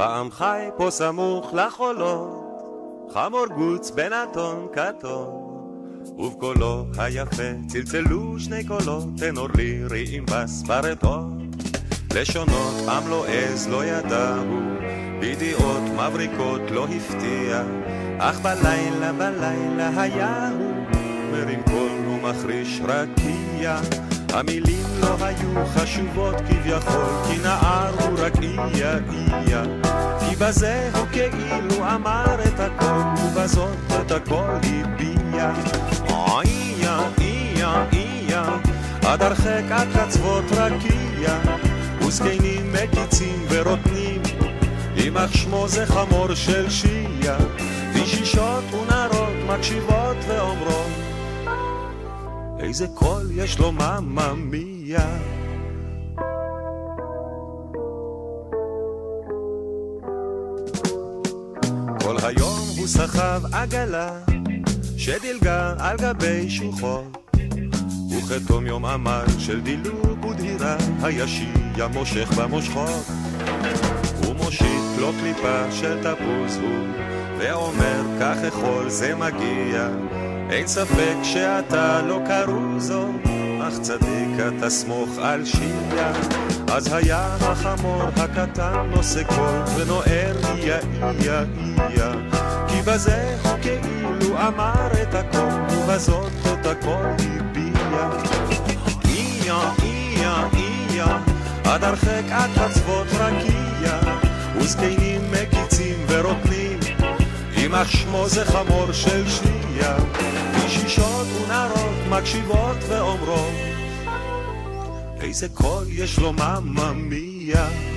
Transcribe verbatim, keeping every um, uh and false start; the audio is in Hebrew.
פעם חי פה סמוך לחולות, חמור גוץ בנתון קטון, ובקולו היפה צלצלו שני קולות, טנור לירי עם בס ברטון. לשונות עם לא עז לא ידעו, בידיעות מבריקות לא הפתיע, אך בלילה בלילה היה הוא מרים קול ומחריש רקיע. המילים לא היו חשובות כביכול, כי נער הוא רק איה איה, כי בזה הוא כאילו אמר את הכל, ובזאת את הכל הביע. איה איה איה, עד הרחק עד קצוות רקיע, וזקנים מקיצים ורוטנים, ימח שמו זה חמור של שיעה, וישישות ונערות מקשיבות ואומרות, איזה קול יש לו מאמא מיה. כל היום הוא סחב עגלה שדילגה על גבי שוחות, וכתום יום עמל של דילוג ודהירה, הישיע מושך במושכות. הוא מושיט לו קליפה של תפוז הוא, ואומר כך אכול זה מגיע, אין ספק שאתה לא קרוזו, אך צדיק אתה סמוך על שיעה. אז היה החמור הקטן נושא קול ונוער איה איה איה, כי בזה הוא כאילו אמר את הכל, ובזאת את הכל הביע. איה איה איה, עד הרחק עד קצוות רקיע, וזקנים מקיצים ורוטנים, ימח שמו זה חמור של שיעה, וישישות ונערות מקשיבות ואומרות, איזה קול יש לו מאמא מיה.